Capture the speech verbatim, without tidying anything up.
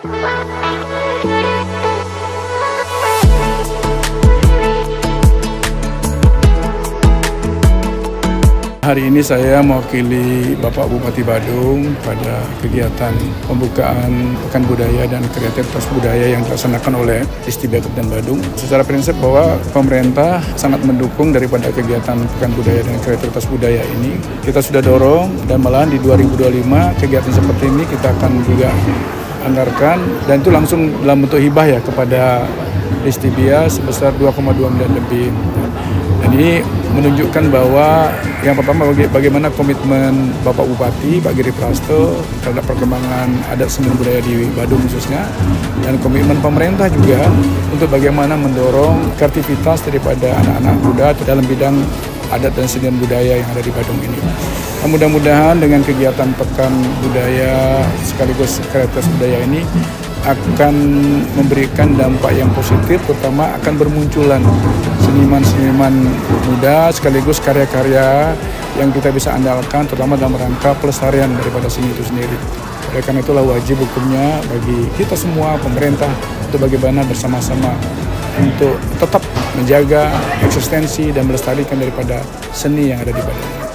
Hari ini saya mewakili Bapak Bupati Badung pada kegiatan pembukaan Pekan Budaya dan Kreativitas Budaya yang dilaksanakan oleh Distibia Kabupaten Badung. Secara prinsip bahwa pemerintah sangat mendukung daripada kegiatan Pekan Budaya dan Kreativitas Budaya ini. Kita sudah dorong dan malahan di dua ribu dua puluh lima kegiatan seperti ini kita akan juga anggarkan dan itu langsung dalam bentuk hibah ya kepada Distibia sebesar dua koma dua miliar lebih. Dan ini menunjukkan bahwa yang pertama bagaimana komitmen Bapak Bupati, Pak Giri Prasto terhadap perkembangan adat seni budaya di Badung khususnya, dan komitmen pemerintah juga untuk bagaimana mendorong kreativitas daripada anak-anak muda dalam bidang adat dan seni budaya yang ada di Badung ini. Nah, mudah-mudahan dengan kegiatan Pekan Budaya sekaligus kreativitas budaya ini akan memberikan dampak yang positif, terutama akan bermunculan seniman-seniman muda sekaligus karya-karya yang kita bisa andalkan, terutama dalam rangka pelestarian daripada seni itu sendiri. Oleh karena itulah wajib hukumnya bagi kita semua, pemerintah, untuk bagaimana bersama-sama untuk tetap menjaga eksistensi dan melestarikan daripada seni yang ada di Badung.